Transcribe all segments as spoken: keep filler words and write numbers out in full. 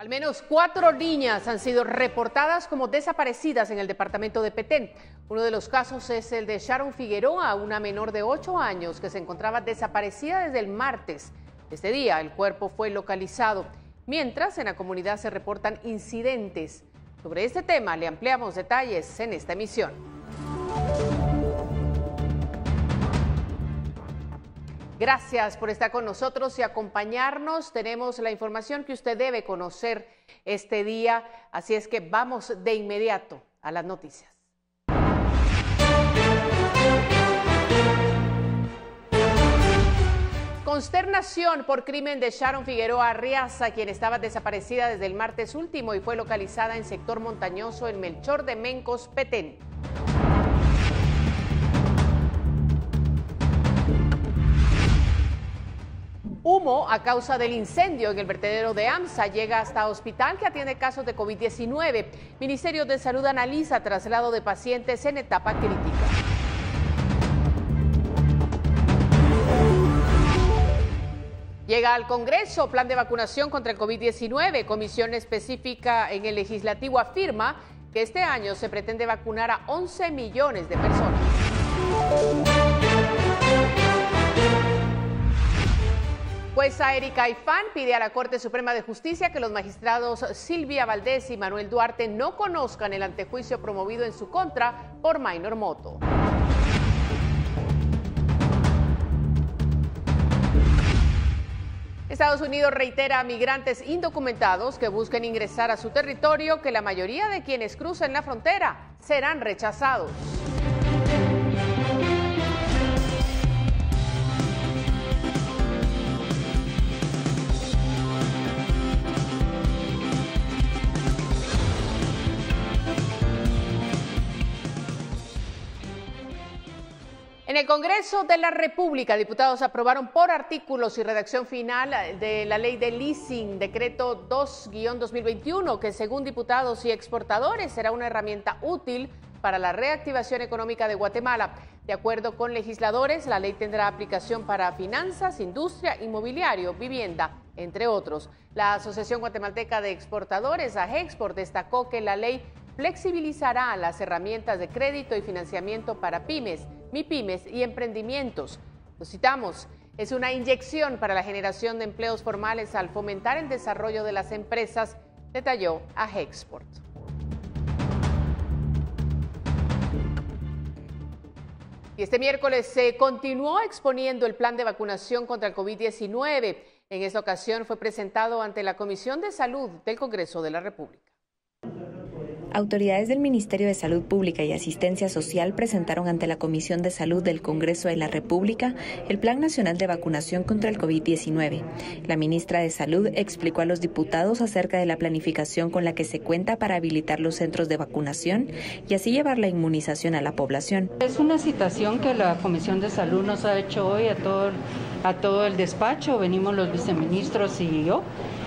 Al menos cuatro niñas han sido reportadas como desaparecidas en el departamento de Petén. Uno de los casos es el de Sharon Figueroa, una menor de ocho años que se encontraba desaparecida desde el martes. Este día el cuerpo fue localizado, mientras en la comunidad se reportan incidentes. Sobre este tema le ampliamos detalles en esta emisión. Gracias por estar con nosotros y acompañarnos. Tenemos la información que usted debe conocer este día, así es que vamos de inmediato a las noticias. Consternación por crimen de Sharon Figueroa Arriaza, quien estaba desaparecida desde el martes último y fue localizada en sector montañoso en Melchor de Mencos, Petén. Humo a causa del incendio en el vertedero de AMSA llega hasta hospital que atiende casos de COVID diecinueve. Ministerio de Salud analiza traslado de pacientes en etapa crítica. Llega al Congreso plan de vacunación contra el COVID diecinueve. Comisión específica en el Legislativo afirma que este año se pretende vacunar a once millones de personas. Jueza Erika Ifán pide a la Corte Suprema de Justicia que los magistrados Silvia Valdés y Manuel Duarte no conozcan el antejuicio promovido en su contra por Minor Moto. Estados Unidos reitera a migrantes indocumentados que busquen ingresar a su territorio que la mayoría de quienes crucen la frontera serán rechazados. En el Congreso de la República, diputados aprobaron por artículos y redacción final de la ley de leasing, decreto dos guión dos mil veintiuno, que según diputados y exportadores será una herramienta útil para la reactivación económica de Guatemala. De acuerdo con legisladores, la ley tendrá aplicación para finanzas, industria, inmobiliario, vivienda, entre otros. La Asociación Guatemalteca de Exportadores, AGEXPORT, destacó que la ley flexibilizará las herramientas de crédito y financiamiento para pymes, MIPYMES y emprendimientos. Lo citamos, es una inyección para la generación de empleos formales al fomentar el desarrollo de las empresas, detalló AGEXPORT. Y este miércoles se continuó exponiendo el plan de vacunación contra el COVID diecinueve. En esta ocasión fue presentado ante la Comisión de Salud del Congreso de la República. Autoridades del Ministerio de Salud Pública y Asistencia Social presentaron ante la Comisión de Salud del Congreso de la República el Plan Nacional de Vacunación contra el COVID diecinueve. La ministra de Salud explicó a los diputados acerca de la planificación con la que se cuenta para habilitar los centros de vacunación y así llevar la inmunización a la población. Es una citación que la Comisión de Salud nos ha hecho hoy a todo, a todo el despacho. Venimos los viceministros y yo.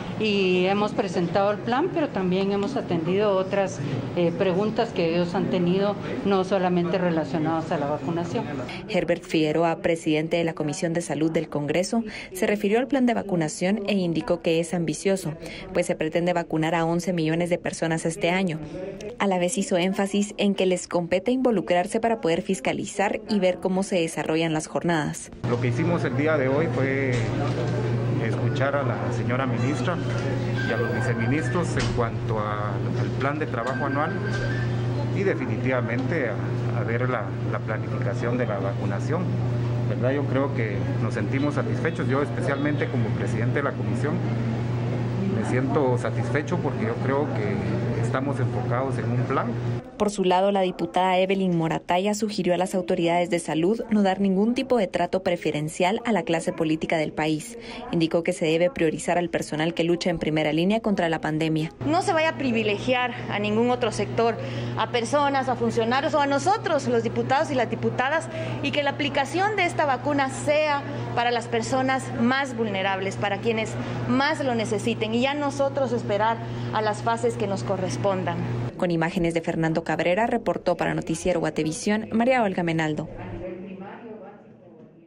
Y hemos presentado el plan, pero también hemos atendido otras eh, preguntas que ellos han tenido, no solamente relacionadas a la vacunación. Herbert Figueroa, presidente de la Comisión de Salud del Congreso, se refirió al plan de vacunación e indicó que es ambicioso, pues se pretende vacunar a once millones de personas este año. A la vez hizo énfasis en que les compete involucrarse para poder fiscalizar y ver cómo se desarrollan las jornadas. Lo que hicimos el día de hoy fue escuchar a la señora ministra y a los viceministros en cuanto a, al plan de trabajo anual y definitivamente a, a ver la, la planificación de la vacunación. ¿Verdad? Yo creo que nos sentimos satisfechos, yo especialmente como presidente de la comisión me siento satisfecho porque yo creo que estamos enfocados en un plan. Por su lado, la diputada Evelyn Morataya sugirió a las autoridades de salud no dar ningún tipo de trato preferencial a la clase política del país. Indicó que se debe priorizar al personal que lucha en primera línea contra la pandemia. No se vaya a privilegiar a ningún otro sector, a personas, a funcionarios o a nosotros, los diputados y las diputadas, y que la aplicación de esta vacuna sea para las personas más vulnerables, para quienes más lo necesiten, y ya nosotros esperar a las fases que nos correspondan. Con imágenes de Fernando Cabrera, reportó para Noticiero Guatevisión María Olga Menaldo.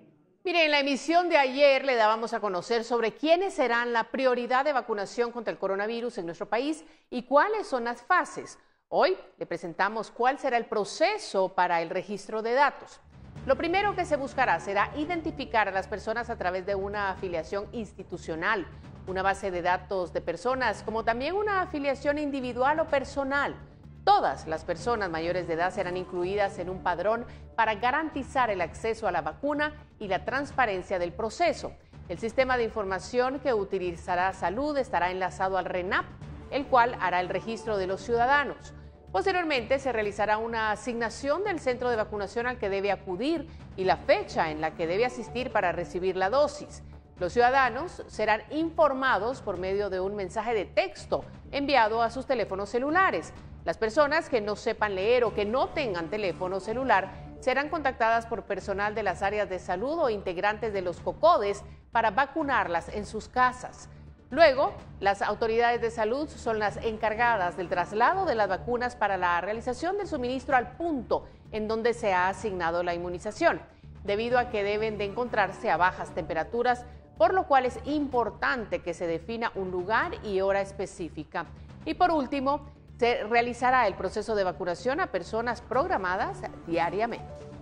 Mire, en la emisión de ayer le dábamos a conocer sobre quiénes serán la prioridad de vacunación contra el coronavirus en nuestro país y cuáles son las fases. Hoy le presentamos cuál será el proceso para el registro de datos. Lo primero que se buscará será identificar a las personas a través de una afiliación institucional, una base de datos de personas, como también una afiliación individual o personal. Todas las personas mayores de edad serán incluidas en un padrón para garantizar el acceso a la vacuna y la transparencia del proceso. El sistema de información que utilizará Salud estará enlazado al RENAP, el cual hará el registro de los ciudadanos. Posteriormente se realizará una asignación del centro de vacunación al que debe acudir y la fecha en la que debe asistir para recibir la dosis. Los ciudadanos serán informados por medio de un mensaje de texto enviado a sus teléfonos celulares. Las personas que no sepan leer o que no tengan teléfono celular serán contactadas por personal de las áreas de salud o integrantes de los COCODES para vacunarlas en sus casas. Luego, las autoridades de salud son las encargadas del traslado de las vacunas para la realización del suministro al punto en donde se ha asignado la inmunización, debido a que deben de encontrarse a bajas temperaturas, por lo cual es importante que se defina un lugar y hora específica. Y por último, se realizará el proceso de vacunación a personas programadas diariamente.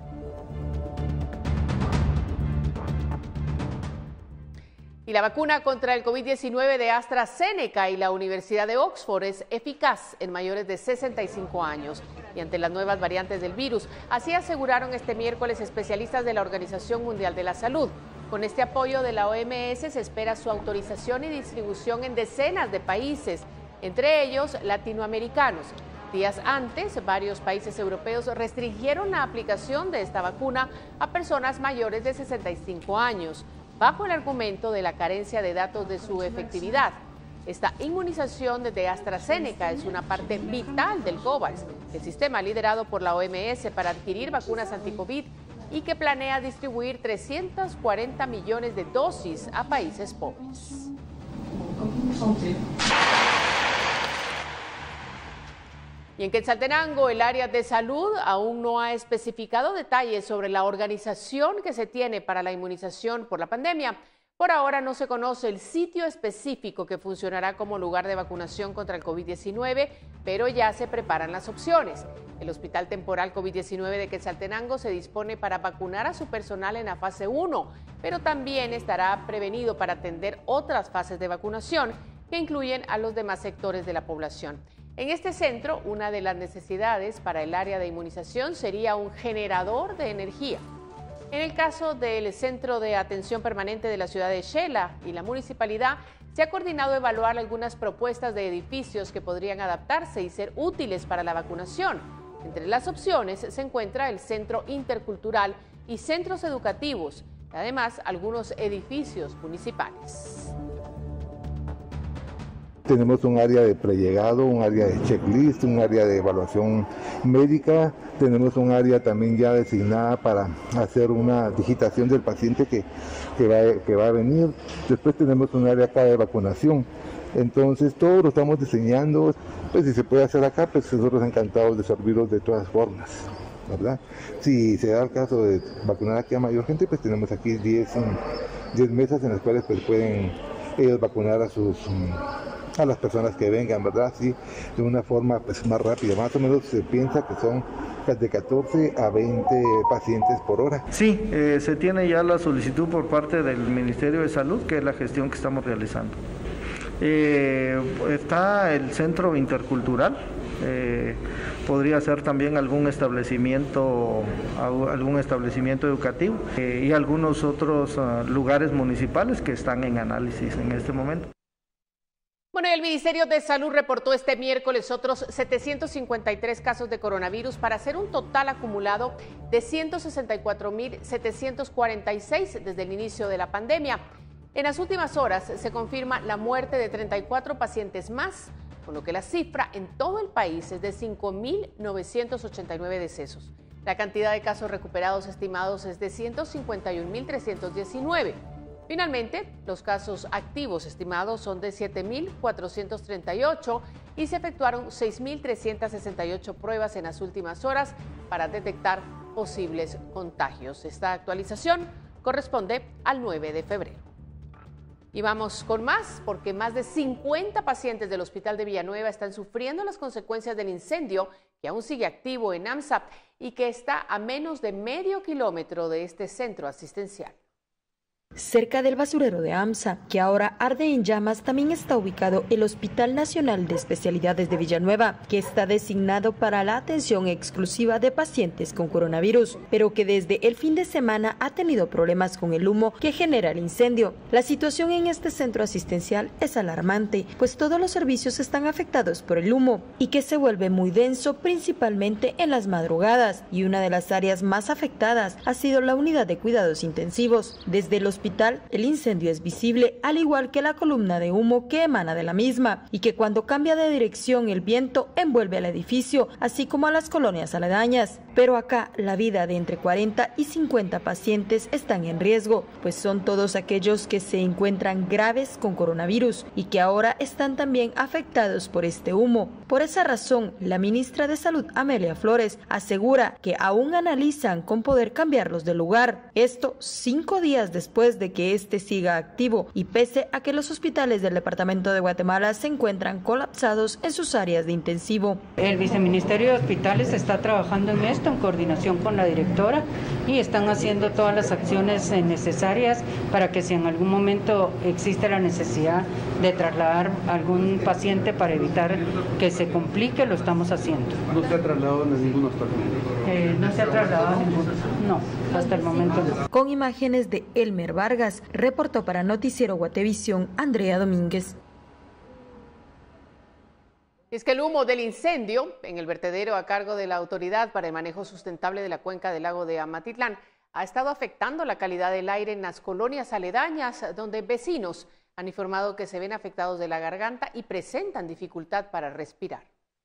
Y la vacuna contra el COVID diecinueve de AstraZeneca y la Universidad de Oxford es eficaz en mayores de sesenta y cinco años y ante las nuevas variantes del virus. Así aseguraron este miércoles especialistas de la Organización Mundial de la Salud. Con este apoyo de la O M S se espera su autorización y distribución en decenas de países, entre ellos latinoamericanos. Días antes, varios países europeos restringieron la aplicación de esta vacuna a personas mayores de sesenta y cinco años, bajo el argumento de la carencia de datos de su efectividad. Esta inmunización de AstraZeneca es una parte vital del COVAX, el sistema liderado por la O M S para adquirir vacunas anti-COVID y que planea distribuir trescientos cuarenta millones de dosis a países pobres. Y en Quetzaltenango, el área de salud aún no ha especificado detalles sobre la organización que se tiene para la inmunización por la pandemia. Por ahora no se conoce el sitio específico que funcionará como lugar de vacunación contra el COVID diecinueve, pero ya se preparan las opciones. El Hospital Temporal COVID diecinueve de Quetzaltenango se dispone para vacunar a su personal en la fase uno, pero también estará prevenido para atender otras fases de vacunación que incluyen a los demás sectores de la población. En este centro, una de las necesidades para el área de inmunización sería un generador de energía. En el caso del Centro de Atención Permanente de la ciudad de Xela y la municipalidad, se ha coordinado evaluar algunas propuestas de edificios que podrían adaptarse y ser útiles para la vacunación. Entre las opciones se encuentra el Centro Intercultural y centros educativos, y además algunos edificios municipales. Tenemos un área de prellegado, un área de checklist, un área de evaluación médica. Tenemos un área también ya designada para hacer una digitación del paciente que, que, va, que va a venir. Después tenemos un área acá de vacunación. Entonces todo lo estamos diseñando. Pues si se puede hacer acá, pues nosotros encantados de servirlos de todas formas, ¿verdad? Si se da el caso de vacunar aquí a mayor gente, pues tenemos aquí diez mesas en las cuales pues pueden ellos vacunar a sus... a las personas que vengan, ¿verdad? Sí, de una forma pues más rápida. Más o menos se piensa que son de catorce a veinte pacientes por hora. Sí, eh, se tiene ya la solicitud por parte del Ministerio de Salud, que es la gestión que estamos realizando. Eh, está el Centro Intercultural, eh, podría ser también algún establecimiento, algún establecimiento educativo eh, y algunos otros uh, lugares municipales que están en análisis en este momento. Bueno, el Ministerio de Salud reportó este miércoles otros setecientos cincuenta y tres casos de coronavirus para hacer un total acumulado de ciento sesenta y cuatro mil setecientos cuarenta y seis desde el inicio de la pandemia. En las últimas horas se confirma la muerte de treinta y cuatro pacientes más, con lo que la cifra en todo el país es de cinco mil novecientos ochenta y nueve decesos. La cantidad de casos recuperados estimados es de ciento cincuenta y un mil trescientos diecinueve. Finalmente, los casos activos estimados son de siete mil cuatrocientos treinta y ocho y se efectuaron seis mil trescientos sesenta y ocho pruebas en las últimas horas para detectar posibles contagios. Esta actualización corresponde al nueve de febrero. Y vamos con más, porque más de cincuenta pacientes del Hospital de Villanueva están sufriendo las consecuencias del incendio que aún sigue activo en AMSA y que está a menos de medio kilómetro de este centro asistencial. Cerca del basurero de AMSA, que ahora arde en llamas, también está ubicado el Hospital Nacional de Especialidades de Villanueva, que está designado para la atención exclusiva de pacientes con coronavirus, pero que desde el fin de semana ha tenido problemas con el humo que genera el incendio. La situación en este centro asistencial es alarmante, pues todos los servicios están afectados por el humo y que se vuelve muy denso principalmente en las madrugadas, y una de las áreas más afectadas ha sido la unidad de cuidados intensivos. Desde el hospital, el incendio es visible, al igual que la columna de humo que emana de la misma, y que cuando cambia de dirección el viento envuelve al edificio, así como a las colonias aledañas. Pero acá la vida de entre cuarenta y cincuenta pacientes están en riesgo, pues son todos aquellos que se encuentran graves con coronavirus y que ahora están también afectados por este humo. Por esa razón, la ministra de Salud, Amelia Flores, asegura que aún analizan con poder cambiarlos de lugar. Esto cinco días después de que este siga activo y pese a que los hospitales del departamento de Guatemala se encuentran colapsados en sus áreas de intensivo. El viceministerio de Hospitales está trabajando en esto en coordinación con la directora y están haciendo todas las acciones necesarias para que si en algún momento existe la necesidad de trasladar a algún paciente para evitar que se complique, lo estamos haciendo. ¿No se ha trasladado a ningún hospital? Eh, no se ha trasladado a ninguno, no, hasta el momento no. Con imágenes de Elmer Vargas, reportó para Noticiero Guatevisión Andrea Domínguez. Es que el humo del incendio en el vertedero a cargo de la Autoridad para el Manejo Sustentable de la Cuenca del Lago de Amatitlán ha estado afectando la calidad del aire en las colonias aledañas, donde vecinos han informado que se ven afectados de la garganta y presentan dificultad para respirar.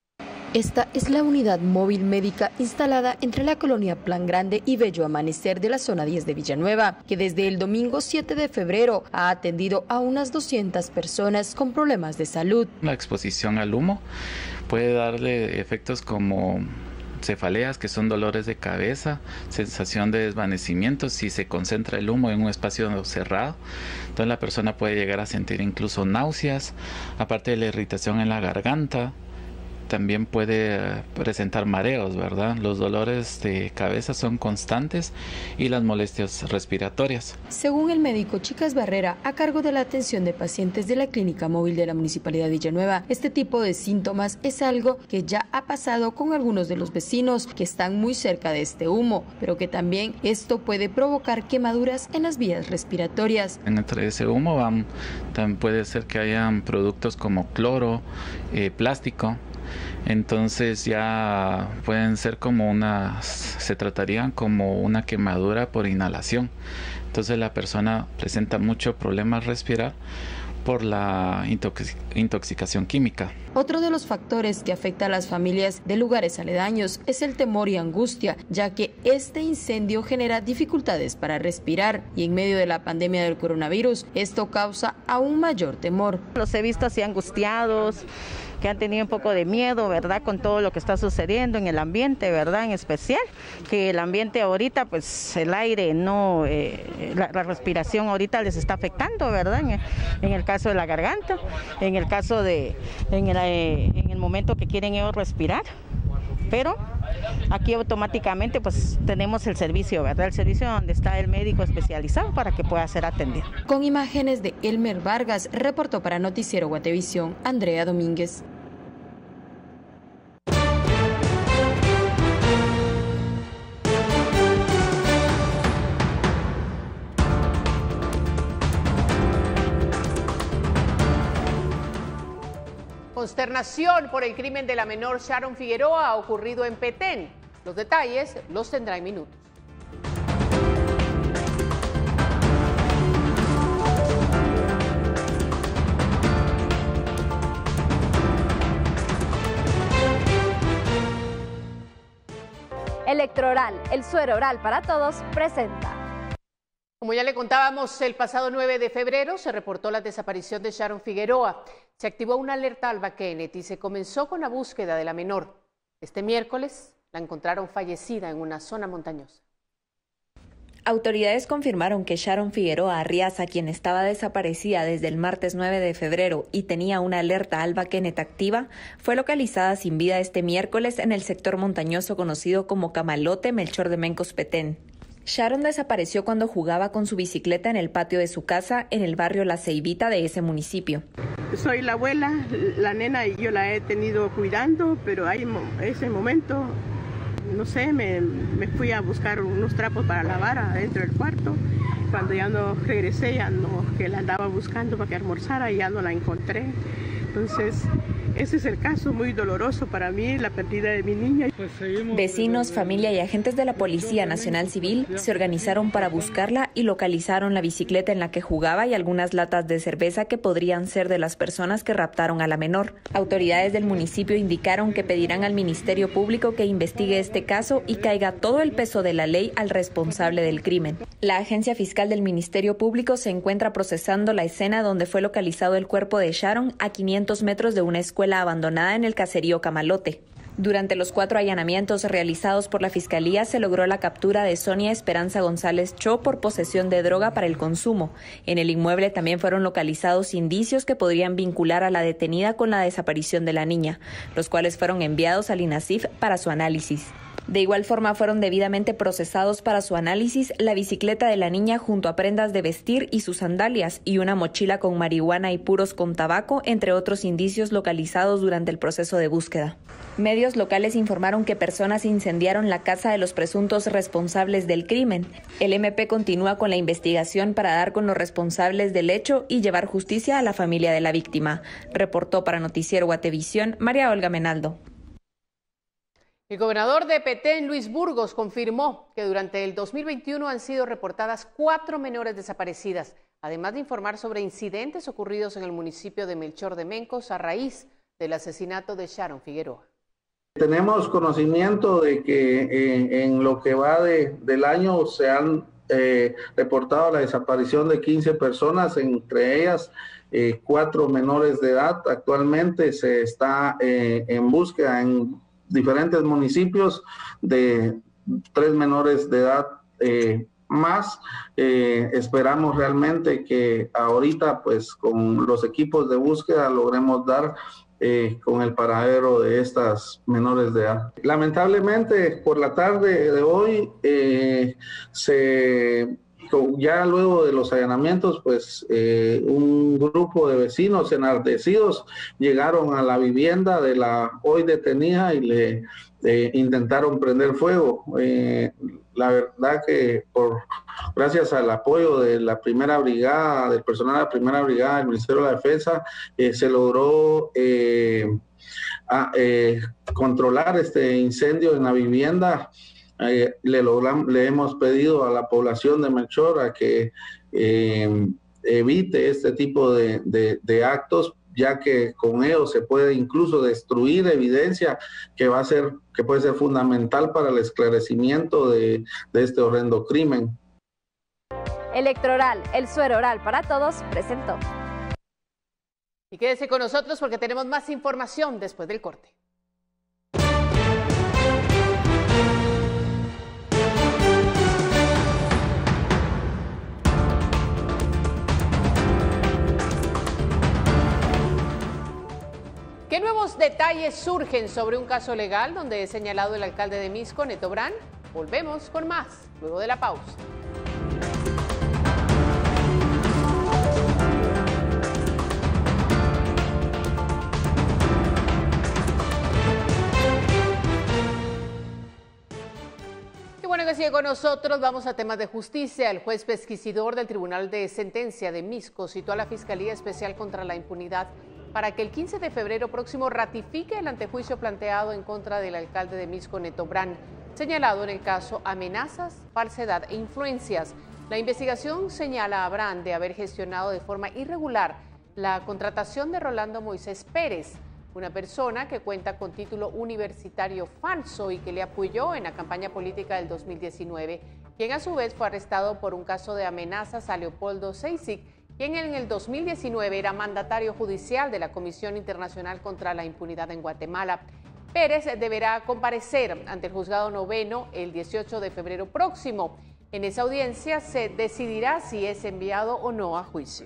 Esta es la unidad móvil médica instalada entre la colonia Plan Grande y Bello Amanecer de la zona diez de Villanueva, que desde el domingo siete de febrero ha atendido a unas doscientas personas con problemas de salud. La exposición al humo puede darle efectos como cefaleas, que son dolores de cabeza, sensación de desvanecimiento si se concentra el humo en un espacio cerrado. Entonces la persona puede llegar a sentir incluso náuseas, aparte de la irritación en la garganta. También puede presentar mareos, ¿verdad? Los dolores de cabeza son constantes y las molestias respiratorias. Según el médico Chicas Barrera, a cargo de la atención de pacientes de la Clínica Móvil de la Municipalidad de Villanueva, este tipo de síntomas es algo que ya ha pasado con algunos de los vecinos que están muy cerca de este humo, pero que también esto puede provocar quemaduras en las vías respiratorias. Entre ese humo van, también puede ser que hayan productos como cloro, eh, plástico. Entonces ya pueden ser como una, se tratarían como una quemadura por inhalación. Entonces la persona presenta mucho problema al respirar por la intoxic- intoxicación química. Otro de los factores que afecta a las familias de lugares aledaños es el temor y angustia, ya que este incendio genera dificultades para respirar y en medio de la pandemia del coronavirus, esto causa aún mayor temor. Los he visto así angustiados, que han tenido un poco de miedo, ¿verdad?, con todo lo que está sucediendo en el ambiente, ¿verdad?, en especial, que el ambiente ahorita, pues el aire, no, eh, la, la respiración ahorita les está afectando, ¿verdad?, en, en el caso de la garganta, en el caso de, en el, eh, en el momento que quieren ellos respirar, pero aquí automáticamente pues tenemos el servicio, ¿verdad?, el servicio donde está el médico especializado para que pueda ser atendido. Con imágenes de Elmer Vargas, reportó para Noticiero Guatevisión Andrea Domínguez. Consternación por el crimen de la menor Sharon Figueroa ocurrido en Petén. Los detalles los tendrá en minutos. Electroral, el suero oral para todos, presenta. Como ya le contábamos, el pasado nueve de febrero se reportó la desaparición de Sharon Figueroa. Se activó una alerta Alba Kenneth y se comenzó con la búsqueda de la menor. Este miércoles la encontraron fallecida en una zona montañosa. Autoridades confirmaron que Sharon Figueroa Arriaza, quien estaba desaparecida desde el martes nueve de febrero y tenía una alerta Alba Kenneth activa, fue localizada sin vida este miércoles en el sector montañoso conocido como Camalote, Melchor de Mencos, Petén. Sharon desapareció cuando jugaba con su bicicleta en el patio de su casa en el barrio La Ceibita de ese municipio. Soy la abuela, la nena y yo la he tenido cuidando, pero hay ese momento, no sé, me, me fui a buscar unos trapos para lavar adentro del cuarto. Cuando ya no regresé, ya no, que la andaba buscando para que almorzara y ya no la encontré. Entonces, ese es el caso muy doloroso para mí, la pérdida de mi niña. Vecinos, familia y agentes de la Policía Nacional Civil se organizaron para buscarla y localizaron la bicicleta en la que jugaba y algunas latas de cerveza que podrían ser de las personas que raptaron a la menor. Autoridades del municipio indicaron que pedirán al Ministerio Público que investigue este caso y caiga todo el peso de la ley al responsable del crimen. La agencia fiscal del Ministerio Público se encuentra procesando la escena donde fue localizado el cuerpo de Sharon a quinientos metros de una escuela abandonada en el caserío Camalote. Durante los cuatro allanamientos realizados por la Fiscalía se logró la captura de Sonia Esperanza González Cho por posesión de droga para el consumo. En el inmueble también fueron localizados indicios que podrían vincular a la detenida con la desaparición de la niña, los cuales fueron enviados al INASIF para su análisis. De igual forma fueron debidamente procesados para su análisis la bicicleta de la niña junto a prendas de vestir y sus sandalias y una mochila con marihuana y puros con tabaco, entre otros indicios localizados durante el proceso de búsqueda. Medios locales informaron que personas incendiaron la casa de los presuntos responsables del crimen. El M P continúa con la investigación para dar con los responsables del hecho y llevar justicia a la familia de la víctima. Reportó para Noticiero Guatevisión María Olga Menaldo. El gobernador de Petén, Luis Burgos, confirmó que durante el dos mil veintiuno han sido reportadas cuatro menores desaparecidas, además de informar sobre incidentes ocurridos en el municipio de Melchor de Mencos a raíz del asesinato de Sharon Figueroa. Tenemos conocimiento de que eh, en lo que va de, del año se han eh, reportado la desaparición de quince personas, entre ellas eh, cuatro menores de edad. Actualmente se está eh, en búsqueda en diferentes municipios de tres menores de edad eh, más. Eh, esperamos realmente que ahorita pues con los equipos de búsqueda logremos dar eh, con el paradero de estas menores de edad. Lamentablemente por la tarde de hoy eh, se... ya luego de los allanamientos, pues eh, un grupo de vecinos enardecidos llegaron a la vivienda de la hoy detenida y le eh, intentaron prender fuego. Eh, la verdad que por gracias al apoyo de la primera brigada, del personal de la primera brigada del Ministerio de la Defensa, eh, se logró eh, a, eh, controlar este incendio en la vivienda. Eh, le, logran, le hemos pedido a la población de Melchor a que eh, evite este tipo de, de, de actos, ya que con ellos se puede incluso destruir evidencia que va a ser, que puede ser fundamental para el esclarecimiento de, de este horrendo crimen. Electroral, el suero oral para todos, presentó. Y quédese con nosotros porque tenemos más información después del corte. ¿Qué nuevos detalles surgen sobre un caso legal donde es señalado el alcalde de Misco, Neto Brand? Volvemos con más, luego de la pausa. Qué bueno que sigue con nosotros. Vamos a temas de justicia. El juez pesquisidor del Tribunal de Sentencia de Misco citó a la Fiscalía Especial contra la Impunidad para que el quince de febrero próximo ratifique el antejuicio planteado en contra del alcalde de Misco, Neto Brand, señalado en el caso amenazas, falsedad e influencias. La investigación señala a Brand de haber gestionado de forma irregular la contratación de Rolando Moisés Pérez, una persona que cuenta con título universitario falso y que le apoyó en la campaña política del dos mil diecinueve, quien a su vez fue arrestado por un caso de amenazas a Leopoldo Seisig, quien en el dos mil diecinueve era mandatario judicial de la Comisión Internacional contra la Impunidad en Guatemala. Pérez deberá comparecer ante el juzgado noveno el dieciocho de febrero próximo. En esa audiencia se decidirá si es enviado o no a juicio.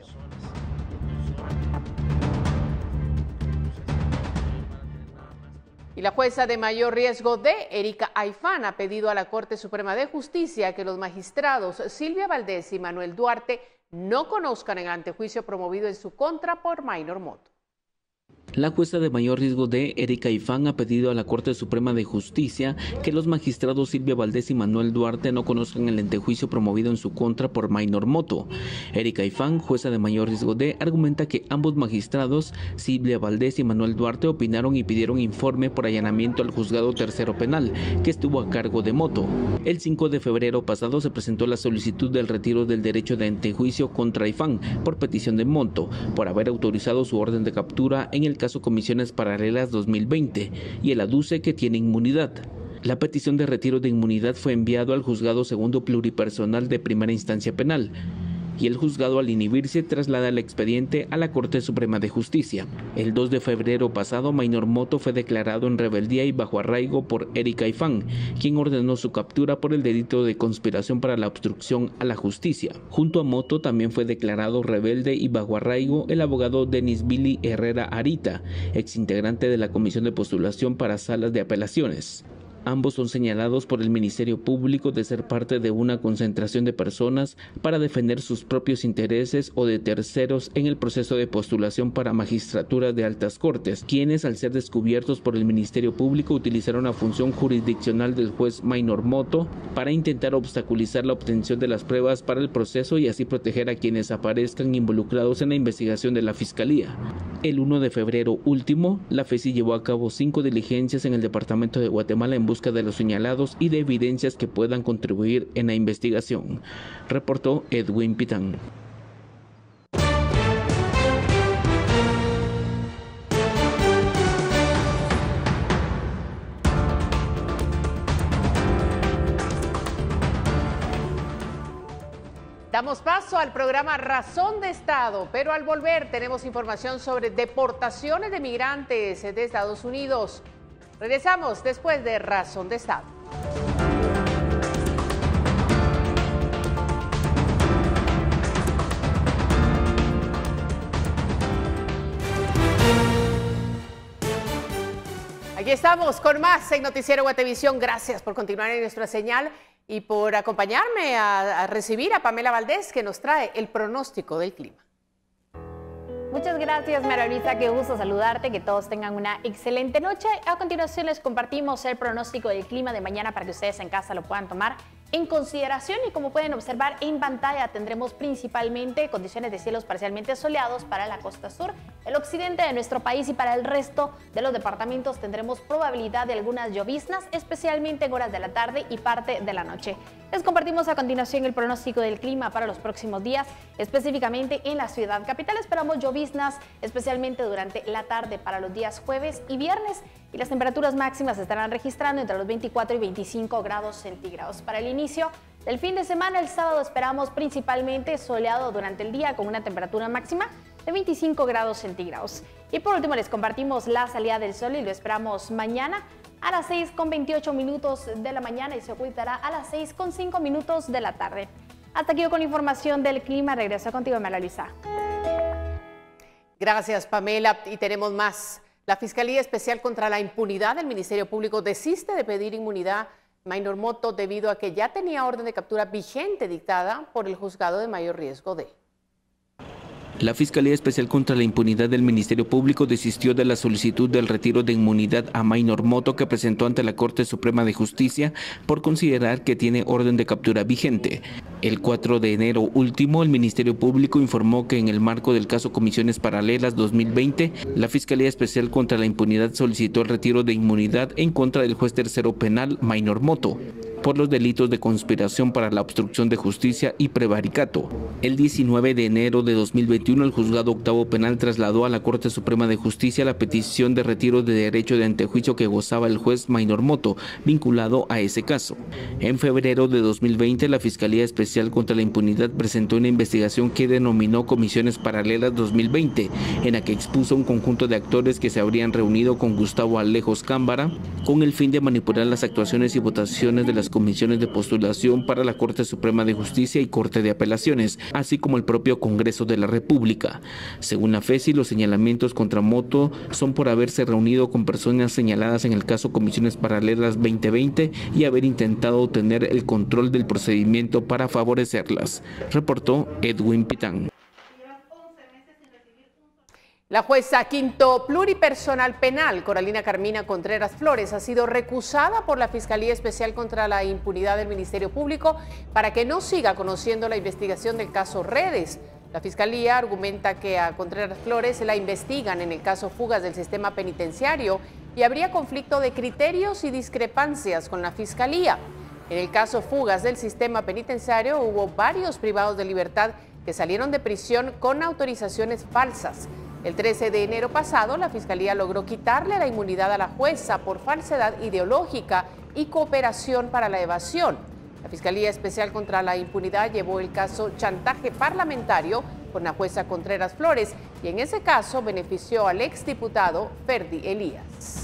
Y la jueza de mayor riesgo D, Erika Aifán, ha pedido a la Corte Suprema de Justicia que los magistrados Silvia Valdés y Manuel Duarte no conozcan el antejuicio promovido en su contra por Maynor Motto. La jueza de mayor riesgo D, Erika Aifán, ha pedido a la Corte Suprema de Justicia que los magistrados Silvia Valdés y Manuel Duarte no conozcan el antejuicio promovido en su contra por Maynor Motto. Erika Aifán, jueza de mayor riesgo D, argumenta que ambos magistrados, Silvia Valdés y Manuel Duarte, opinaron y pidieron informe por allanamiento al juzgado tercero penal, que estuvo a cargo de Motto. El cinco de febrero pasado se presentó la solicitud del retiro del derecho de antejuicio contra Aifán por petición de Motto, por haber autorizado su orden de captura en el caso Comisiones Paralelas dos mil veinte, y él aduce que tiene inmunidad. La petición de retiro de inmunidad fue enviado al juzgado segundo pluripersonal de primera instancia penal, y el juzgado, al inhibirse, traslada el expediente a la Corte Suprema de Justicia. El dos de febrero pasado, Maynor Motto fue declarado en rebeldía y bajo arraigo por Erika Aifán, quien ordenó su captura por el delito de conspiración para la obstrucción a la justicia. Junto a Motto también fue declarado rebelde y bajo arraigo el abogado Denis Billy Herrera Arita, exintegrante de la Comisión de Postulación para Salas de Apelaciones. Ambos son señalados por el Ministerio Público de ser parte de una concentración de personas para defender sus propios intereses o de terceros en el proceso de postulación para magistraturas de altas cortes, quienes, al ser descubiertos por el Ministerio Público, utilizaron la función jurisdiccional del juez Maynor Motto para intentar obstaculizar la obtención de las pruebas para el proceso y así proteger a quienes aparezcan involucrados en la investigación de la Fiscalía. El uno de febrero último, la FESI llevó a cabo cinco diligencias en el departamento de Guatemala en busca de los señalados y de evidencias que puedan contribuir en la investigación, reportó Edwin Pitán. Damos paso al programa Razón de Estado, pero al volver tenemos información sobre deportaciones de migrantes de Estados Unidos. Regresamos después de Razón de Estado. Aquí estamos con más en Noticiero Guatevisión. Gracias por continuar en nuestra señal y por acompañarme a, a recibir a Pamela Valdés, que nos trae el pronóstico del clima. Muchas gracias, María Luisa, qué gusto saludarte, que todos tengan una excelente noche. A continuación les compartimos el pronóstico del clima de mañana para que ustedes en casa lo puedan tomar en consideración, y como pueden observar en pantalla tendremos principalmente condiciones de cielos parcialmente soleados para la costa sur, el occidente de nuestro país, y para el resto de los departamentos tendremos probabilidad de algunas lloviznas, especialmente en horas de la tarde y parte de la noche. Les compartimos a continuación el pronóstico del clima para los próximos días, específicamente en la ciudad capital. Esperamos lloviznas, especialmente durante la tarde para los días jueves y viernes, y las temperaturas máximas estarán registrando entre los veinticuatro y veinticinco grados centígrados. Para el inicio del fin de semana, el sábado esperamos principalmente soleado durante el día con una temperatura máxima de veinticinco grados centígrados. Y por último les compartimos la salida del sol, y lo esperamos mañana a las seis con veintiocho minutos de la mañana y se ocultará a las seis con cinco minutos de la tarde. Hasta aquí con información del clima. Regreso contigo, María Luisa. Gracias, Pamela. Y tenemos más. La Fiscalía Especial contra la Impunidad del Ministerio Público desiste de pedir inmunidad a Maynor Motto debido a que ya tenía orden de captura vigente dictada por el Juzgado de Mayor Riesgo D. La Fiscalía Especial contra la Impunidad del Ministerio Público desistió de la solicitud del retiro de inmunidad a Maynor Motto que presentó ante la Corte Suprema de Justicia por considerar que tiene orden de captura vigente. El cuatro de enero último, el Ministerio Público informó que en el marco del caso Comisiones Paralelas dos mil veinte, la Fiscalía Especial contra la Impunidad solicitó el retiro de inmunidad en contra del juez tercero penal Maynor Motto por los delitos de conspiración para la obstrucción de justicia y prevaricato. El diecinueve de enero de dos mil veintiuno, el Juzgado Octavo Penal trasladó a la Corte Suprema de Justicia la petición de retiro de derecho de antejuicio que gozaba el juez Maynor Motto, vinculado a ese caso. En febrero de dos mil veinte, la Fiscalía Especial contra la Impunidad presentó una investigación que denominó Comisiones Paralelas dos mil veinte, en la que expuso un conjunto de actores que se habrían reunido con Gustavo Alejos Cámbara con el fin de manipular las actuaciones y votaciones de las comisiones de postulación para la Corte Suprema de Justicia y Corte de Apelaciones, así como el propio Congreso de la República. Según la FESI, los señalamientos contra Moto son por haberse reunido con personas señaladas en el caso Comisiones Paralelas veinte veinte y haber intentado obtener el control del procedimiento para favorecerlas, reportó Edwin Pitán. La jueza quinto pluripersonal penal, Coralina Carmina Contreras Flores, ha sido recusada por la Fiscalía Especial contra la Impunidad del Ministerio Público para que no siga conociendo la investigación del caso Redes. La Fiscalía argumenta que a Contreras Flores la investigan en el caso Fugas del sistema penitenciario y habría conflicto de criterios y discrepancias con la Fiscalía. En el caso Fugas del sistema penitenciario hubo varios privados de libertad que salieron de prisión con autorizaciones falsas. El trece de enero pasado, la Fiscalía logró quitarle la inmunidad a la jueza por falsedad ideológica y cooperación para la evasión. La Fiscalía Especial contra la Impunidad llevó el caso chantaje parlamentario con la jueza Contreras Flores y en ese caso benefició al exdiputado Ferdi Elías.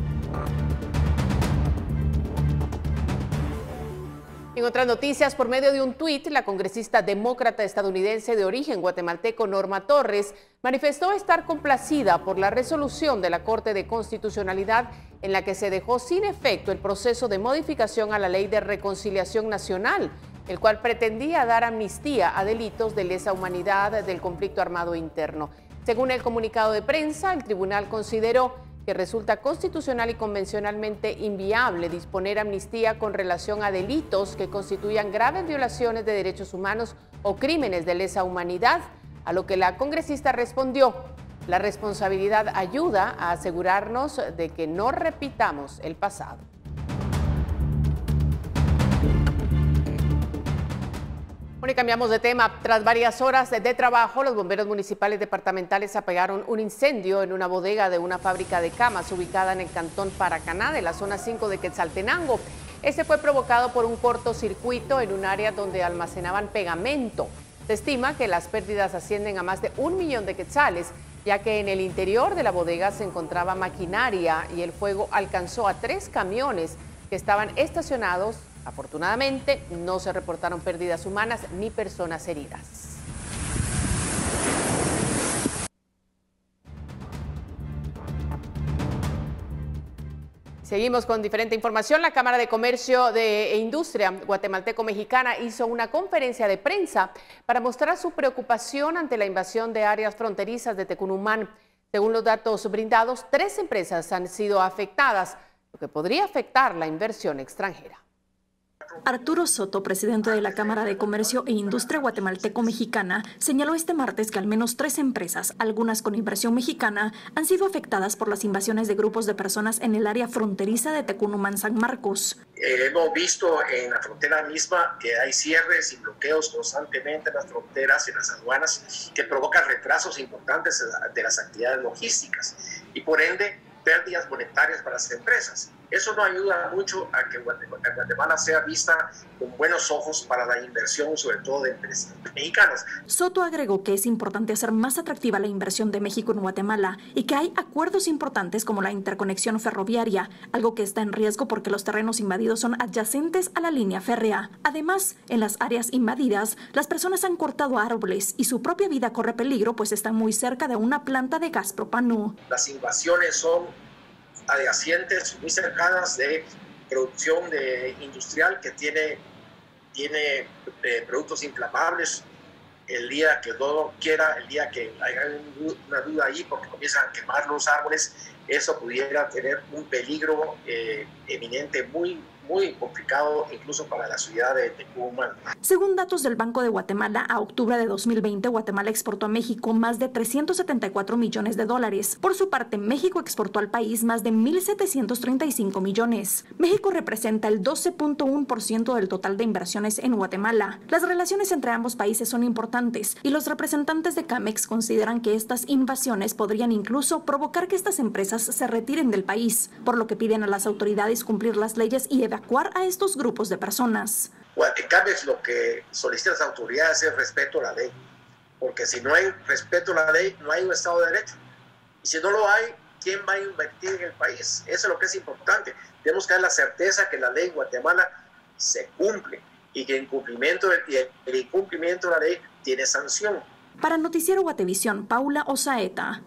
En otras noticias, por medio de un tuit, la congresista demócrata estadounidense de origen guatemalteco Norma Torres manifestó estar complacida por la resolución de la Corte de Constitucionalidad en la que se dejó sin efecto el proceso de modificación a la Ley de Reconciliación Nacional, el cual pretendía dar amnistía a delitos de lesa humanidad del conflicto armado interno. Según el comunicado de prensa, el tribunal consideró que resulta constitucional y convencionalmente inviable disponer amnistía con relación a delitos que constituyan graves violaciones de derechos humanos o crímenes de lesa humanidad, a lo que la congresista respondió: la responsabilidad ayuda a asegurarnos de que no repitamos el pasado. Bueno, y cambiamos de tema. Tras varias horas de trabajo, los bomberos municipales departamentales apagaron un incendio en una bodega de una fábrica de camas ubicada en el cantón Paracaná, de la zona cinco de Quetzaltenango. Este fue provocado por un cortocircuito en un área donde almacenaban pegamento. Se estima que las pérdidas ascienden a más de un millón de quetzales, ya que en el interior de la bodega se encontraba maquinaria y el fuego alcanzó a tres camiones que estaban estacionados. Afortunadamente, no se reportaron pérdidas humanas ni personas heridas. Seguimos con diferente información. La Cámara de Comercio de e Industria guatemalteco-mexicana hizo una conferencia de prensa para mostrar su preocupación ante la invasión de áreas fronterizas de Tecunumán. Según los datos brindados, tres empresas han sido afectadas, lo que podría afectar la inversión extranjera. Arturo Soto, presidente de la Cámara de Comercio e Industria guatemalteco-mexicana, señaló este martes que al menos tres empresas, algunas con inversión mexicana, han sido afectadas por las invasiones de grupos de personas en el área fronteriza de Tecunumán-San Marcos. Eh, hemos visto en la frontera misma que hay cierres y bloqueos constantemente en las fronteras y en las aduanas que provocan retrasos importantes de las actividades logísticas y por ende pérdidas monetarias para las empresas. Eso no ayuda mucho a que Guatemala sea vista con buenos ojos para la inversión, sobre todo de empresas mexicanas. Soto agregó que es importante hacer más atractiva la inversión de México en Guatemala y que hay acuerdos importantes como la interconexión ferroviaria, algo que está en riesgo porque los terrenos invadidos son adyacentes a la línea férrea. Además, en las áreas invadidas, las personas han cortado árboles y su propia vida corre peligro pues están muy cerca de una planta de gas propano. Las invasiones son adyacentes, muy cercanas de producción de industrial que tiene, tiene eh, productos inflamables. El día que no quiera, el día que haya una duda ahí porque comienzan a quemar los árboles, eso pudiera tener un peligro eh, eminente, muy, muy complicado incluso para la ciudad de Tecumán. Según datos del Banco de Guatemala, a octubre de dos mil veinte, Guatemala exportó a México más de trescientos setenta y cuatro millones de dólares. Por su parte, México exportó al país más de mil setecientos treinta y cinco millones. México representa el doce punto uno por ciento del total de inversiones en Guatemala. Las relaciones entre ambos países son importantes y los representantes de Camex consideran que estas invasiones podrían incluso provocar que estas empresas se retiren del país, por lo que piden a las autoridades cumplir las leyes y evacuar a estos grupos de personas. En Camex lo que solicitan las autoridades es respeto a la ley, porque si no hay respeto a la ley, no hay un Estado de Derecho. Y si no lo hay, ¿quién va a invertir en el país? Eso es lo que es importante. Tenemos que dar la certeza que la ley en Guatemala se cumple y que el incumplimiento de, el incumplimiento de la ley tiene sanción. Para Noticiero Guatevisión, Paula Osaeta.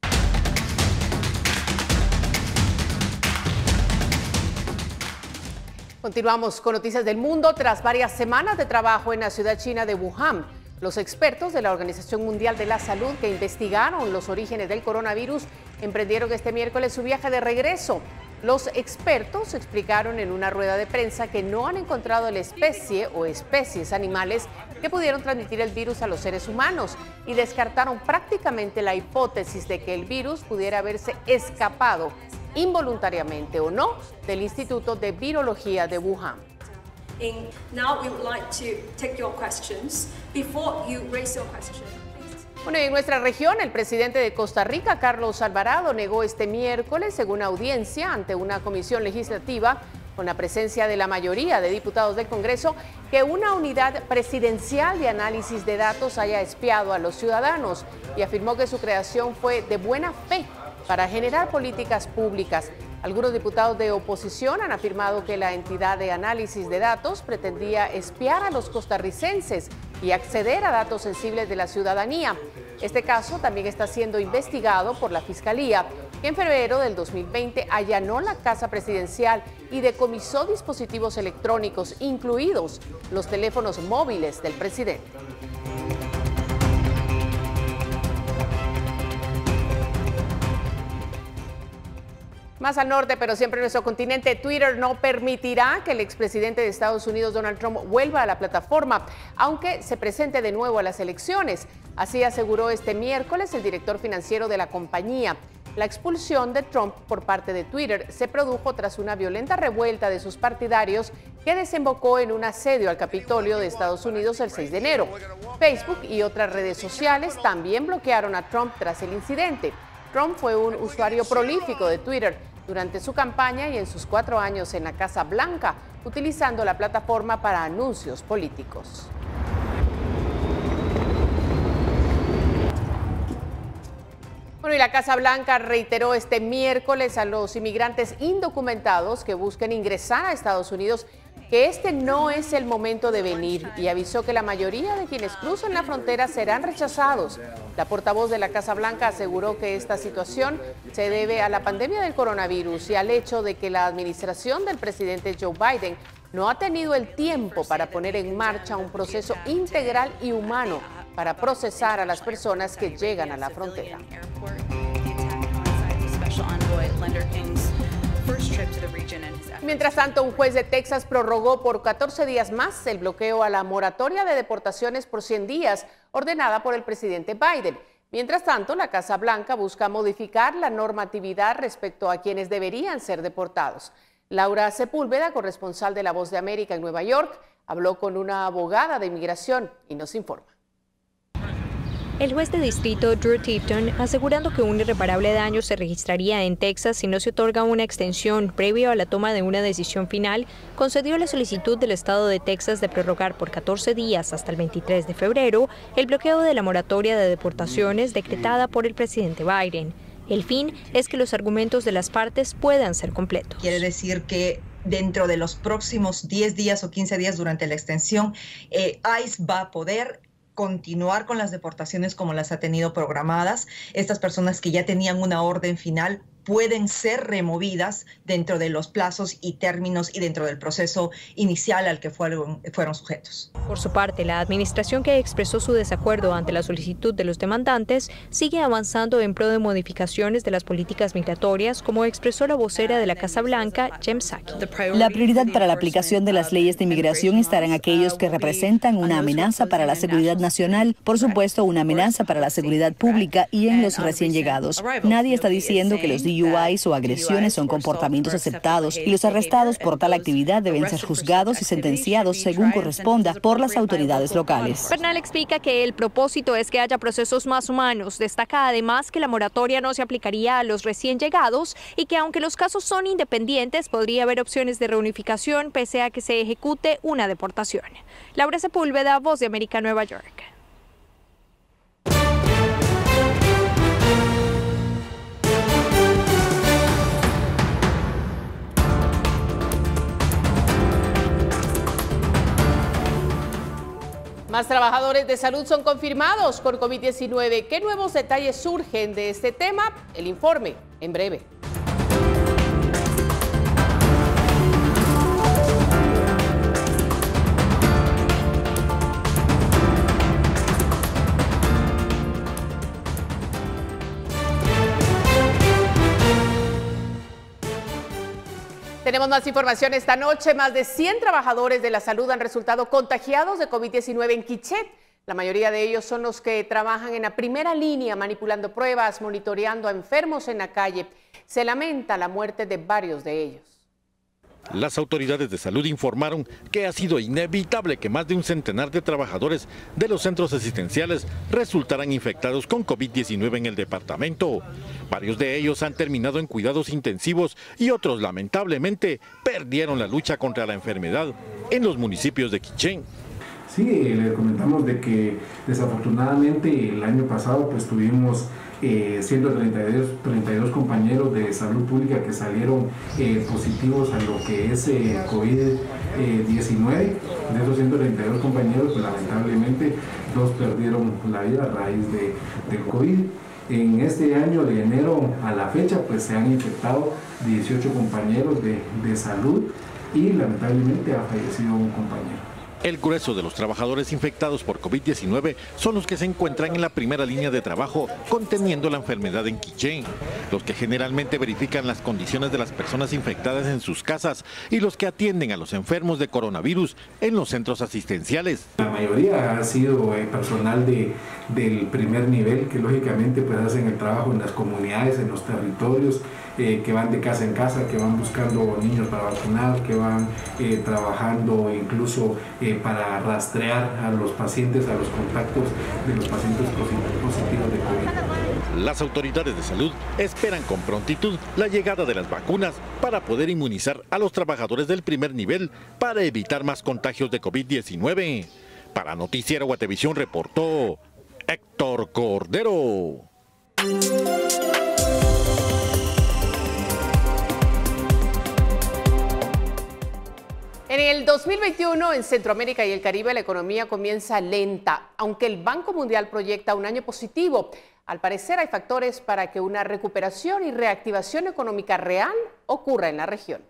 Continuamos con noticias del mundo. Tras varias semanas de trabajo en la ciudad china de Wuhan, los expertos de la Organización Mundial de la Salud que investigaron los orígenes del coronavirus emprendieron este miércoles su viaje de regreso. Los expertos explicaron en una rueda de prensa que no han encontrado la especie o especies animales que pudieron transmitir el virus a los seres humanos y descartaron prácticamente la hipótesis de que el virus pudiera haberse escapado involuntariamente o no del Instituto de Virología de Wuhan. And now we would like to take your questions. Before you raise your question. Bueno, y en nuestra región, el presidente de Costa Rica, Carlos Alvarado, negó este miércoles, según audiencia ante una comisión legislativa con la presencia de la mayoría de diputados del Congreso, que una unidad presidencial de análisis de datos haya espiado a los ciudadanos y afirmó que su creación fue de buena fe para generar políticas públicas. Algunos diputados de oposición han afirmado que la entidad de análisis de datos pretendía espiar a los costarricenses y acceder a datos sensibles de la ciudadanía. Este caso también está siendo investigado por la Fiscalía, que en febrero del dos mil veinte allanó la Casa Presidencial y decomisó dispositivos electrónicos, incluidos los teléfonos móviles del presidente. Más al norte, pero siempre en nuestro continente, Twitter no permitirá que el expresidente de Estados Unidos, Donald Trump, vuelva a la plataforma, aunque se presente de nuevo a las elecciones. Así aseguró este miércoles el director financiero de la compañía. La expulsión de Trump por parte de Twitter se produjo tras una violenta revuelta de sus partidarios que desembocó en un asedio al Capitolio de Estados Unidos el seis de enero. Facebook y otras redes sociales también bloquearon a Trump tras el incidente. Trump fue un usuario prolífico de Twitter durante su campaña y en sus cuatro años en la Casa Blanca, utilizando la plataforma para anuncios políticos. Bueno, y la Casa Blanca reiteró este miércoles a los inmigrantes indocumentados que busquen ingresar a Estados Unidos que este no es el momento de venir y avisó que la mayoría de quienes cruzan la frontera serán rechazados. La portavoz de la Casa Blanca aseguró que esta situación se debe a la pandemia del coronavirus y al hecho de que la administración del presidente Joe Biden no ha tenido el tiempo para poner en marcha un proceso integral y humano para procesar a las personas que llegan a la frontera. Mientras tanto, un juez de Texas prorrogó por catorce días más el bloqueo a la moratoria de deportaciones por cien días ordenada por el presidente Biden. Mientras tanto, la Casa Blanca busca modificar la normatividad respecto a quienes deberían ser deportados. Laura Sepúlveda, corresponsal de La Voz de América en Nueva York, habló con una abogada de inmigración y nos informa. El juez de distrito Drew Tipton, asegurando que un irreparable daño se registraría en Texas si no se otorga una extensión previo a la toma de una decisión final, concedió la solicitud del estado de Texas de prorrogar por catorce días hasta el veintitrés de febrero el bloqueo de la moratoria de deportaciones decretada por el presidente Biden. El fin es que los argumentos de las partes puedan ser completos. Quiere decir que dentro de los próximos diez días o quince días durante la extensión, eh, ICE va a poder continuar con las deportaciones como las ha tenido programadas. Estas personas que ya tenían una orden final pueden ser removidas dentro de los plazos y términos y dentro del proceso inicial al que fueron, fueron sujetos. Por su parte, la administración, que expresó su desacuerdo ante la solicitud de los demandantes, sigue avanzando en pro de modificaciones de las políticas migratorias, como expresó la vocera de la Casa Blanca, Jen Psaki. La prioridad para la aplicación de las leyes de inmigración estará en aquellos que representan una amenaza para la seguridad nacional, por supuesto una amenaza para la seguridad pública y en los recién llegados. Nadie está diciendo que los D U Is o agresiones son comportamientos aceptados y los arrestados por tal actividad deben ser juzgados y sentenciados según corresponda por las autoridades locales. Bernal explica que el propósito es que haya procesos más humanos. Destaca además que la moratoria no se aplicaría a los recién llegados y que aunque los casos son independientes, podría haber opciones de reunificación pese a que se ejecute una deportación. Laura Sepúlveda, Voz de América, Nueva York. Más trabajadores de salud son confirmados por COVID diecinueve. ¿Qué nuevos detalles surgen de este tema? El informe en breve. Tenemos más información esta noche. Más de cien trabajadores de la salud han resultado contagiados de COVID diecinueve en Quiché. La mayoría de ellos son los que trabajan en la primera línea, manipulando pruebas, monitoreando a enfermos en la calle. Se lamenta la muerte de varios de ellos. Las autoridades de salud informaron que ha sido inevitable que más de un centenar de trabajadores de los centros asistenciales resultaran infectados con COVID diecinueve en el departamento. Varios de ellos han terminado en cuidados intensivos y otros lamentablemente perdieron la lucha contra la enfermedad en los municipios de Quiché. Sí, le comentamos de que desafortunadamente el año pasado pues tuvimos eh, ciento treinta y dos compañeros de salud pública que salieron eh, positivos a lo que es eh, COVID diecinueve. De esos ciento treinta y dos compañeros, pues lamentablemente dos perdieron la vida a raíz de, del COVID. En este año, de enero a la fecha, pues se han infectado dieciocho compañeros de, de salud y lamentablemente ha fallecido un compañero. El grueso de los trabajadores infectados por COVID diecinueve son los que se encuentran en la primera línea de trabajo conteniendo la enfermedad en Quiché, los que generalmente verifican las condiciones de las personas infectadas en sus casas y los que atienden a los enfermos de coronavirus en los centros asistenciales. La mayoría ha sido eh, personal de, del primer nivel que lógicamente pues hacen el trabajo en las comunidades, en los territorios, eh, que van de casa en casa, que van buscando niños para vacunar, que van eh, trabajando incluso eh, para rastrear a los pacientes, a los contactos de los pacientes positivos de COVID. Las autoridades de salud esperan con prontitud la llegada de las vacunas para poder inmunizar a los trabajadores del primer nivel para evitar más contagios de COVID diecinueve. Para Noticiero Guatevisión reportó Héctor Cordero. En el dos mil veintiuno, en Centroamérica y el Caribe, la economía comienza lenta, aunque el Banco Mundial proyecta un año positivo. Al parecer hay factores para que una recuperación y reactivación económica real ocurra en la región.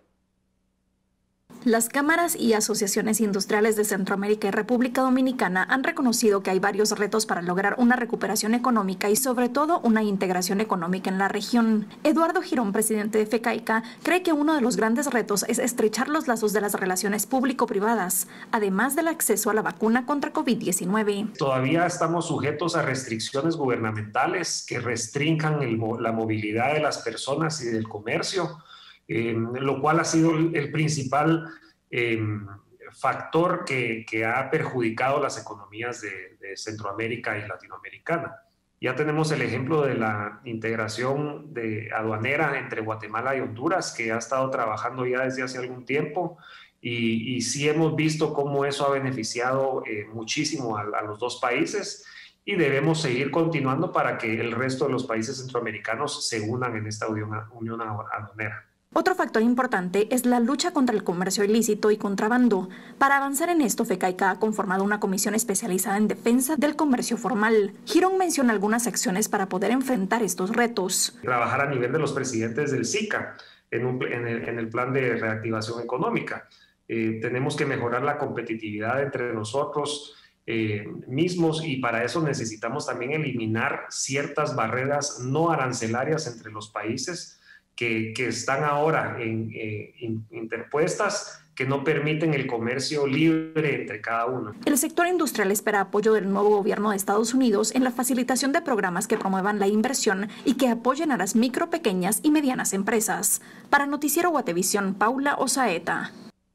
Las cámaras y asociaciones industriales de Centroamérica y República Dominicana han reconocido que hay varios retos para lograr una recuperación económica y sobre todo una integración económica en la región. Eduardo Girón, presidente de FECAICA, cree que uno de los grandes retos es estrechar los lazos de las relaciones público-privadas, además del acceso a la vacuna contra COVID diecinueve. Todavía estamos sujetos a restricciones gubernamentales que restrinjan el, la movilidad de las personas y del comercio. Eh, lo cual ha sido el, el principal eh, factor que, que ha perjudicado las economías de, de Centroamérica y Latinoamericana. Ya tenemos el ejemplo de la integración de aduanera entre Guatemala y Honduras, que ha estado trabajando ya desde hace algún tiempo, y, y sí hemos visto cómo eso ha beneficiado eh, muchísimo a, a los dos países, y debemos seguir continuando para que el resto de los países centroamericanos se unan en esta unión, unión aduanera. Otro factor importante es la lucha contra el comercio ilícito y contrabando. Para avanzar en esto, FECAICA ha conformado una comisión especializada en defensa del comercio formal. Girón menciona algunas acciones para poder enfrentar estos retos. Trabajar a nivel de los presidentes del SICA en, un, en, el, en el plan de reactivación económica. Eh, tenemos que mejorar la competitividad entre nosotros eh, mismos y para eso necesitamos también eliminar ciertas barreras no arancelarias entre los países Que, que están ahora en, eh, in, interpuestas, que no permiten el comercio libre entre cada uno. El sector industrial espera apoyo del nuevo gobierno de Estados Unidos en la facilitación de programas que promuevan la inversión y que apoyen a las micro, pequeñas y medianas empresas. Para Noticiero Guatevisión, Paula Osaeta.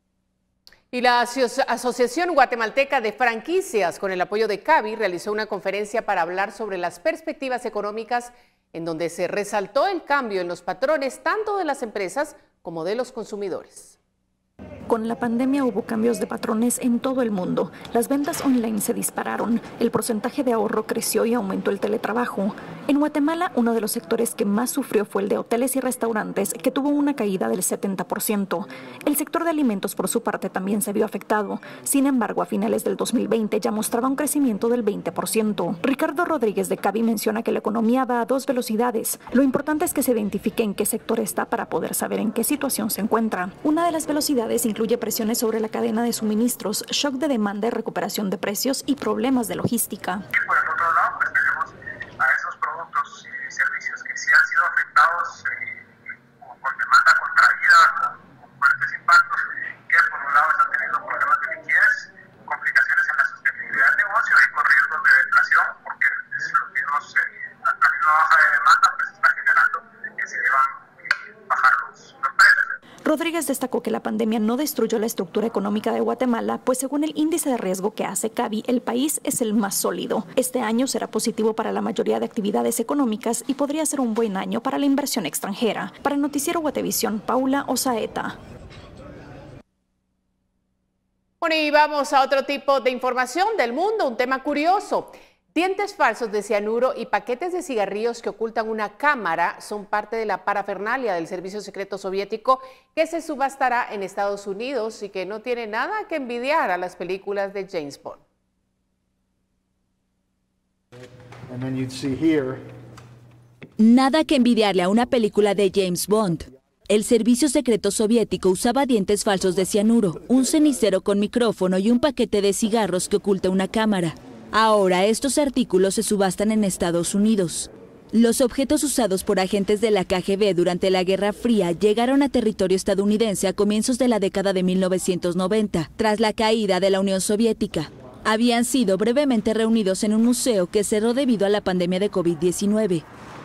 Y la Asociación Guatemalteca de Franquicias, con el apoyo de CABI, realizó una conferencia para hablar sobre las perspectivas económicas, en donde se resaltó el cambio en los patrones tanto de las empresas como de los consumidores. Con la pandemia hubo cambios de patrones en todo el mundo. Las ventas online se dispararon, el porcentaje de ahorro creció y aumentó el teletrabajo. En Guatemala, uno de los sectores que más sufrió fue el de hoteles y restaurantes, que tuvo una caída del setenta por ciento. El sector de alimentos, por su parte, también se vio afectado. Sin embargo, a finales del dos mil veinte ya mostraba un crecimiento del veinte por ciento. Ricardo Rodríguez de Cavi menciona que la economía va a dos velocidades. Lo importante es que se identifique en qué sector está para poder saber en qué situación se encuentra. Una de las velocidades incluye presiones sobre la cadena de suministros, shock de demanda y recuperación de precios y problemas de logística. Y por el otro lado, pues tenemos a esos productos y servicios que sí han sido afectados eh, con demanda contraída, con, con fuertes impactos, que por un lado están teniendo problemas de liquidez, complicaciones en la sostenibilidad del negocio y con riesgos de deflación, porque es los mismos, eh, la, la misma baja de demanda pues está generando que se deban eh, bajar los, los precios. Rodríguez destacó que la pandemia no destruyó la estructura económica de Guatemala, pues según el índice de riesgo que hace Cavi, el país es el más sólido. Este año será positivo para la mayoría de actividades económicas y podría ser un buen año para la inversión extranjera. Para Noticiero Guatevisión, Paula Osaeta. Bueno, y vamos a otro tipo de información del mundo, un tema curioso. Dientes falsos de cianuro y paquetes de cigarrillos que ocultan una cámara son parte de la parafernalia del servicio secreto soviético que se subastará en Estados Unidos y que no tiene nada que envidiar a las películas de James Bond. Nada que envidiarle a una película de James Bond. El servicio secreto soviético usaba dientes falsos de cianuro, un cenicero con micrófono y un paquete de cigarros que oculta una cámara. Ahora estos artículos se subastan en Estados Unidos. Los objetos usados por agentes de la K G B durante la Guerra Fría llegaron a territorio estadounidense a comienzos de la década de mil novecientos noventa, tras la caída de la Unión Soviética. Habían sido brevemente reunidos en un museo que cerró debido a la pandemia de COVID diecinueve.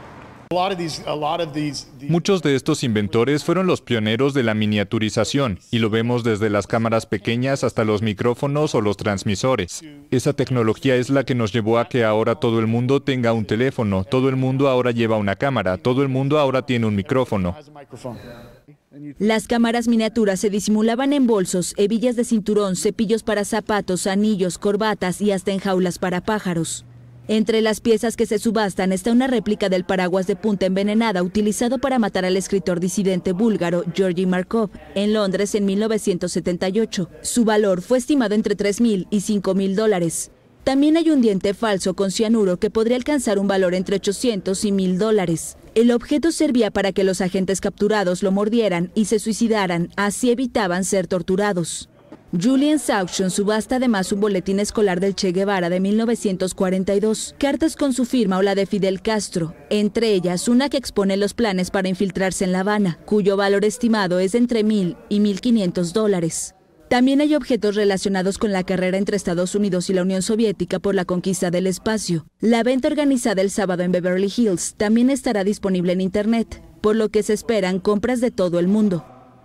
Muchos de estos inventores fueron los pioneros de la miniaturización, y lo vemos desde las cámaras pequeñas hasta los micrófonos o los transmisores. Esa tecnología es la que nos llevó a que ahora todo el mundo tenga un teléfono, todo el mundo ahora lleva una cámara, todo el mundo ahora tiene un micrófono. Las cámaras miniaturas se disimulaban en bolsos, hebillas de cinturón, cepillos para zapatos, anillos, corbatas y hasta en jaulas para pájaros. Entre las piezas que se subastan está una réplica del paraguas de punta envenenada utilizado para matar al escritor disidente búlgaro Georgi Markov en Londres en mil novecientos setenta y ocho. Su valor fue estimado entre tres mil y cinco mil dólares. También hay un diente falso con cianuro que podría alcanzar un valor entre ochocientos y mil dólares. El objeto servía para que los agentes capturados lo mordieran y se suicidaran, así evitaban ser torturados. Julien's Auction subasta además un boletín escolar del Che Guevara de mil novecientos cuarenta y dos, cartas con su firma o la de Fidel Castro, entre ellas una que expone los planes para infiltrarse en La Habana, cuyo valor estimado es de entre mil y mil quinientos dólares. También hay objetos relacionados con la carrera entre Estados Unidos y la Unión Soviética por la conquista del espacio. La venta organizada el sábado en Beverly Hills también estará disponible en Internet, por lo que se esperan compras de todo el mundo.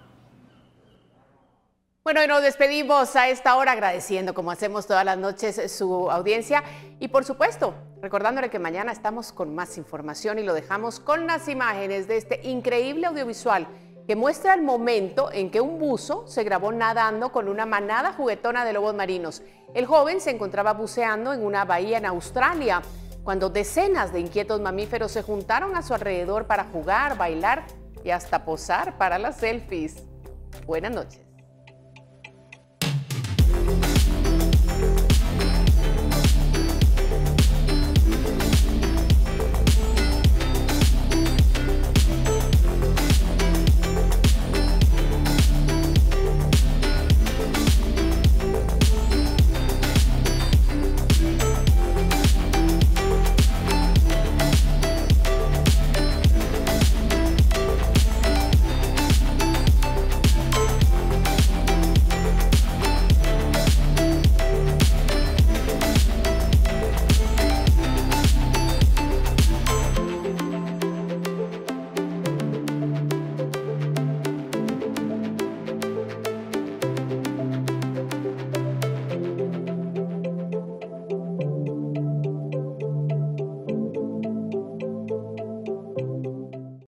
Bueno, y nos despedimos a esta hora agradeciendo, como hacemos todas las noches, su audiencia y, por supuesto, recordándole que mañana estamos con más información y lo dejamos con las imágenes de este increíble audiovisual que muestra el momento en que un buzo se grabó nadando con una manada juguetona de lobos marinos. El joven se encontraba buceando en una bahía en Australia cuando decenas de inquietos mamíferos se juntaron a su alrededor para jugar, bailar y hasta posar para las selfies. Buenas noches.